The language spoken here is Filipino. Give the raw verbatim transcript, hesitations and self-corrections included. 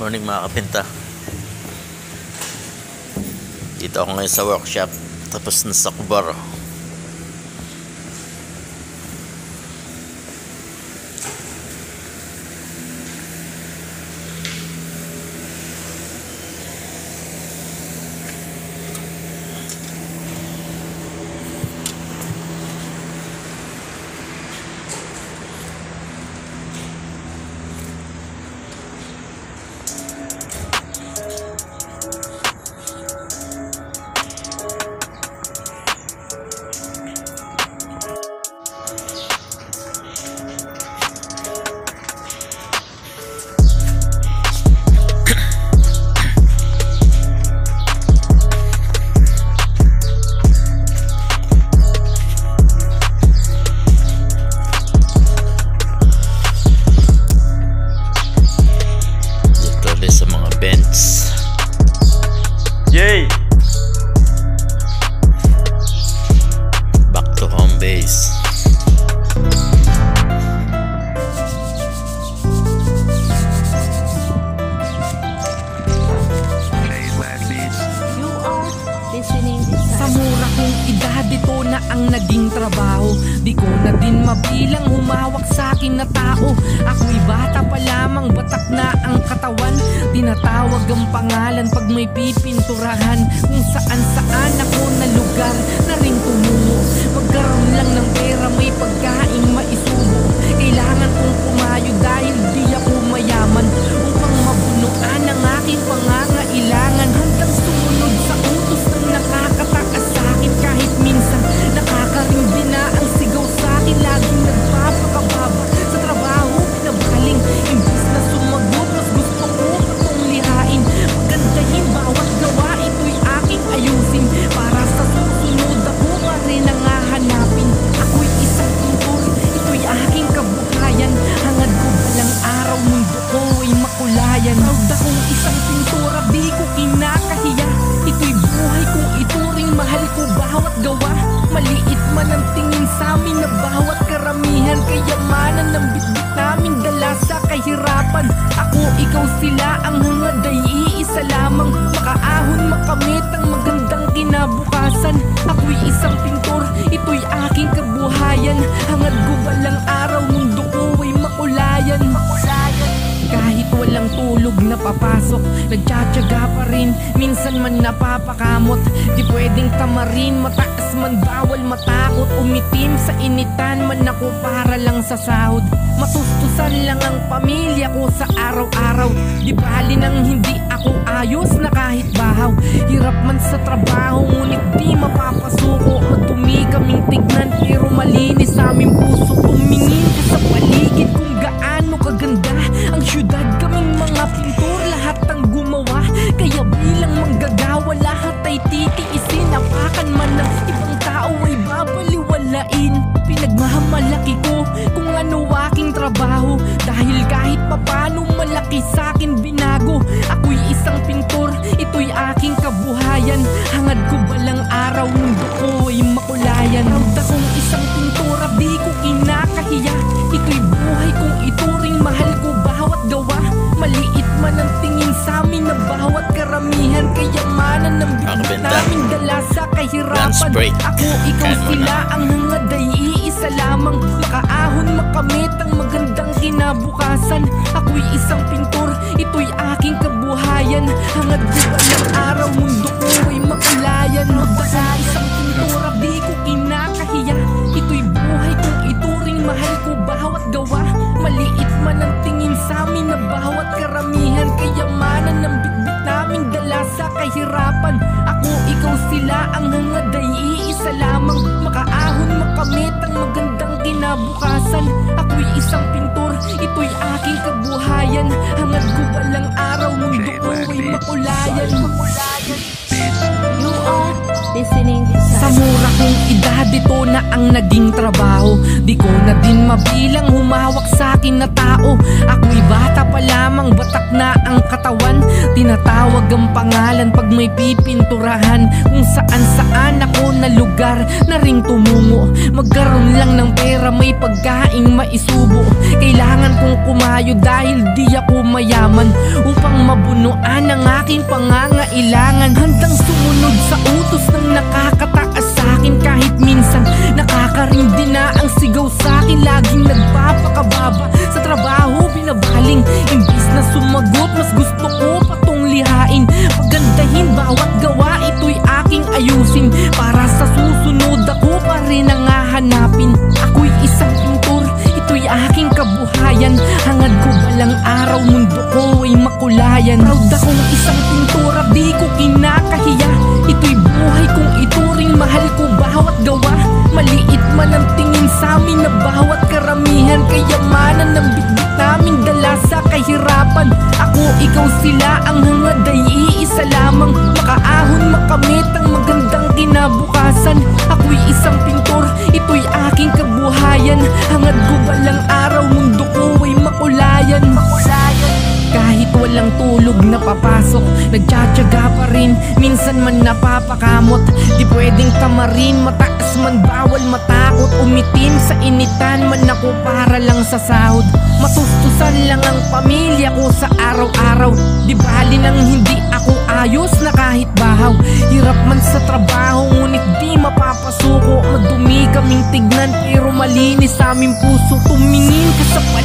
morning mga kapinta. Dito ako ngayon sa workshop, tapos na sa kubar. Sa mga bents. Yay! Back to home base. Sa mura kong edad, ito na ang naging trabaho. Di ko na din mabilang humawak sa akin na tao. Ako'y bata pa lamang, batak na ang katawan. Tinatawag ang pangalan pag may pipinturahan. Kung saan saan ako na lugar na rin tumungo. Magkaroon lang ng pera, may pagkain maisubo. Kailangan kong pumayo dahil di ako mayaman, upang mabunuan ang aking pangangailangan. Hanggang sumunod sa utos ng nakakatakas sa akin. Kahit minsan nakakarimbi na ang sigaw sa akin. Laging nagpapakababa sa trabaho pinabaling. Imbis na sumagot, mas gusto ko patong lihain. Pagandahin bawat gawa, ito'y aking ayusin. Para sa susunod ako pa rin ang hahanapin. Ako'y isang pintor, ito'y aking kabuhayan. Hangad ko balang araw, mundo ko ay makulayan. Proud akong isang pintor, di ko kinakahiya. Ito'y buhay kong ituring, mahal ko bawat gawa. Maliit man ang tingin sa amin na bawat karamihan. Kayamanan ng bitbit namin dala sa kahirapan. Ako, ikaw, sila, ang hangad ay iisa lamang. Makaahon, makamit ang magandang kinabukasan. Ako'y isang pintor, ito'y aking kabuhayan. Hangad ko balang araw, mundo ko ay makulayan. Makulayan. Kahit walang tulog na papasok, nagtsatsaga pa rin. Minsan man napapakamot, di pwedeng tamarin. Mataas man bawal matakot, umitim sa initan man ako para lang sa sahod. Matustusan lang ang pamilya ko sa araw-araw. Di bali nang hindi ako ayos na kahit bahaw. Hirap man sa trabaho, ngunit di mapapasuko. Madumi kaming tignan pero malinis sa aming puso. Tumingin ka sa paligid kung gaano kaganda ang syudad. Kaming mga pintor, lahat ang gumawa. Kaya bilang manggagawa, lahat ay titiisin. Apakan man ng ibang tao ay babaliwalain. Pinagmamalaki ko kung ano aking trabaho, dahil kahit papano malaki sa'kin binago. Ako'y isang pintor, ito'y aking kabuhayan. Hangad ko balang araw, mundo ko ay makulayan. Proud akong isang pintor, di ko kinakahiya. Ito'y buhay kong ituring, mahal ko bawat gawa. Maliit man ang tingin sa amin na bawat karamihan. Kayamanan ng bitbit namin dala sa kahirapan. Ako, ikaw, sila, ang hangad ay iisa lamang. Makaahon, makamit ang magandang kinabukasan. Ako'y isang pintor, ito'y aking kabuhayan. Hangad ko balang araw, mundo ko ay makulayan. Dahil isang pintor, di ko kinakahiya. Ito'y buhay kong ituring, mahal ko bawat gawa. Maliit man ang tingin sa amin na bawat karamihan. Kayamanan ng bitbit namin dala sa kahirapan. Ako, ikaw, sila, ang hangad ay iisa lamang. Makaahon, makamit ang magandang kinabukasan. Ako'y isang pintor, ito'y aking kabuhayan. Hangad ko balang araw, mundo ko ay makulayan. You are listening Sa mura kong edad, ito na ang naging trabaho. Di ko na din mabilang humawak sa akin na tao. Ako'y bata pa lamang, batak na ang katawan. Tinatawag ang pangalan pag may pipinturahan. Kung saan saan ako na lugar na ring tumungo. Magkaroon lang ng pera, may pagkaing maisubo. Kailangan kong kumayo dahil di ako mayaman, upang mabunuan ang aking pangangailangan. Handang sumunod sa utos ng nakakataas sa akin. Kahit minsan nakakarindi na ang sigaw sa akin. Laging nagpapakababa sa trabaho, binabaling. Imbis na sumagot, mas gusto ko patong lihain. Pagandahin bawat gawa, ito'y aking ayusin. Para sa susunod ako pa rin ang hahanapin. Ako'y isang pintor, ito'y aking kabuhayan. Hangad ko balang araw, mundo ko ay makulayan. Proud akong isang pintor at di ko kinakahiya. Ito'y buhay kong ituring, mahal ko bawat gawa. Maliit man ang tingin sa amin na bawat karamihan. Kayamanan ng bitbit naming dala sa kahirapan. Ako, ikaw, sila, ang hangad ay iisa lamang. Makaahon, makamit ang magandang kinabukasan. Ako'y isang pintor, ito'y aking kabuhayan. Hangad ko balang araw, mundo ko ay makulayan. Makulayan. Kahit walang tulog na papasok, nagtsatsaga pa rin, minsan man napapakamot. Di pwedeng tamarin, mataas man bawal matakot. Umitim sa initan man ako para lang sa sahod. Matustusan lang ang pamilya ko sa araw-araw. Di bali nang hindi ako ayos na kahit bahaw. Hirap man sa trabaho, ngunit di mapapasuko. Madumi kaming tignan pero malinis sa aming puso. Tumingin ka sa